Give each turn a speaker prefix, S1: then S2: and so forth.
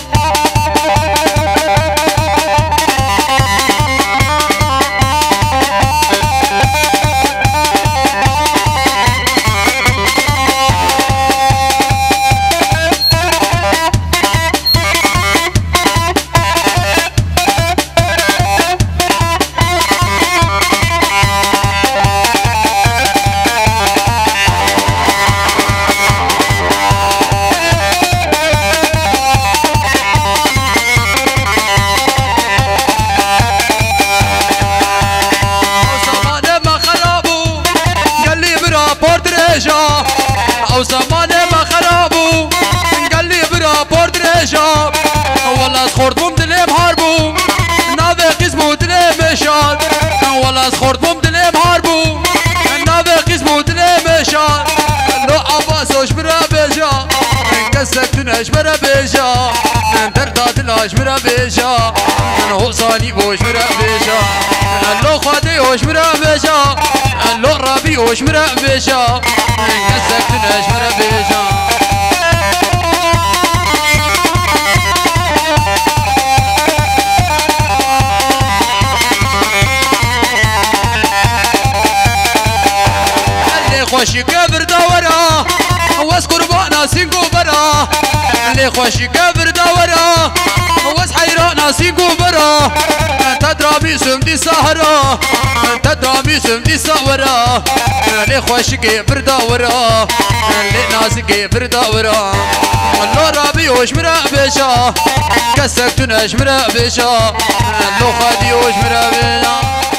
S1: او زمان ما خرابو قال لي برا بورد رجاب والله سخورت بوم دلم هاربو ناوي قسمو دلم مشاد والله سخورت بوم دلم هاربو ناوي قسمو دلم مشاد لو عباسوش برا بيجا كسكتناش برا بيجا دردات لاش برا بيجا حساني بوش برا بيجا لو خادي وش برا بيجا لو ربي وش برا بيجا كسكتناش برا بيجا اللي خوشي كبر دورا واس قربانا سينقو برا اللي خوشي كبر دورا واس حيرانا سينقو برا تدرامي سمدي سهرا تدرامي سمدي سهرا اللي خوشي كبر دورا اللي ناسي كبر دورا اللو رابي وش مرا بيشا كسكتنا شمرا بيشا اللو خادي وش مرا بيشا